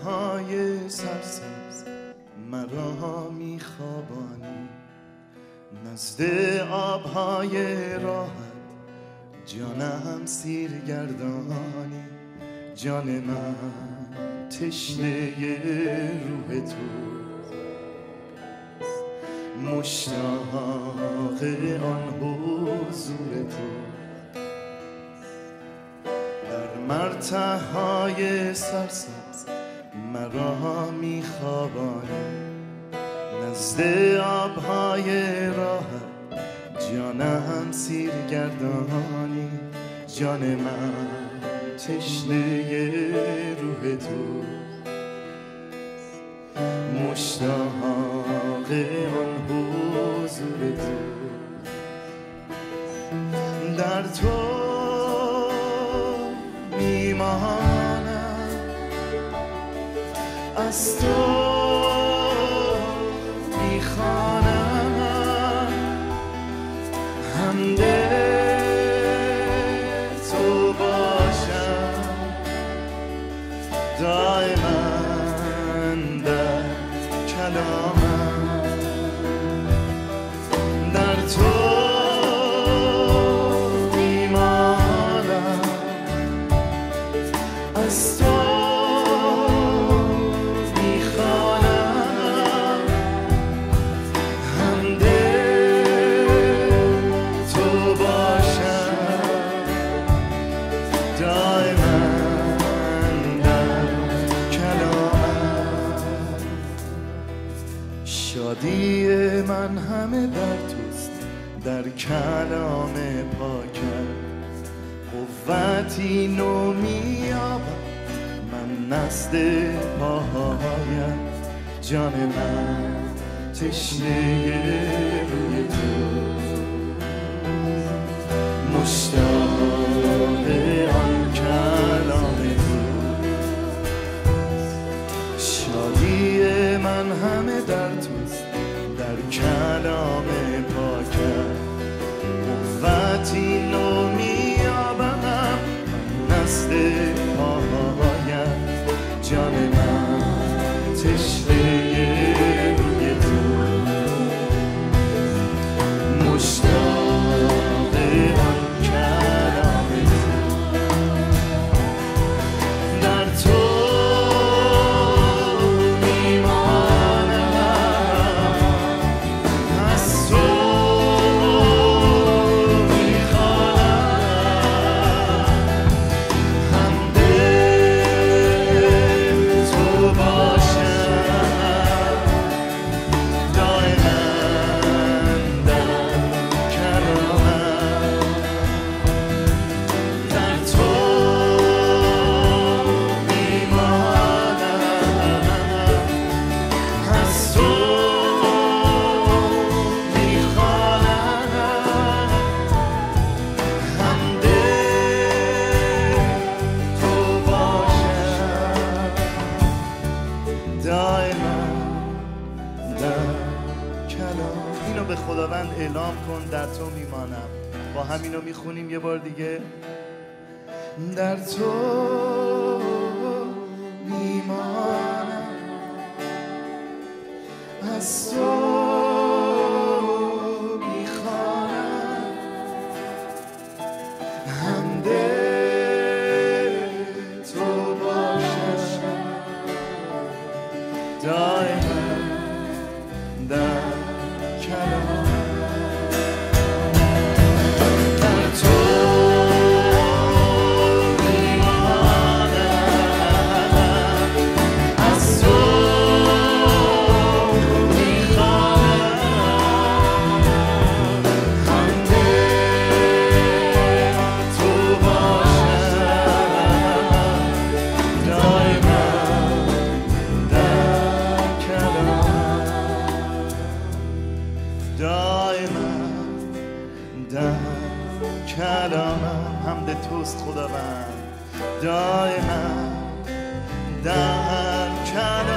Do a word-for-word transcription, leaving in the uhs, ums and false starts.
های سرسبز مرا میخوابانی، نزد آبهای راحت جانم سیر گردانی. جان من تشنه روح تو، مشتاق آن حضور تو. در مرتعهای سرسبز مرا میخوابانی، نزد آبهای راحت جانم سیر گردانی. جان من تشنه روح تو، مشتاق آن حضور تو. در تو میمانم، از تو میخوانم، حمد تو باشم دائما در کلامم. در تو میمانم، از تو میخوانم، حمد تو باشم دائما در کلامم. شادی من همه در توست، در کلام پاکت قوتی نو می‌یابم من نزد پاهایت. جان من تشنه روی تو، مشتاق آن کلام تو. شادی من همه در توست، در کلام پاکت قوتی نو می‌یابم نزد پاهایت. جان من تشنه روی تو، مشتاق آن کلام تو. در تو اینو به خداوند اعلام کن. در تو میمانم. با همینو میخونیم یه بار دیگه. در تو میمانم، از تو میخوانم، حمد تو باشم دائما در کلام. در تو میمانم، از تو میخوانم، حمد تو باشم دائما در کلام. دائما در کلامم. حمد توست خداوند دائما در کلامم.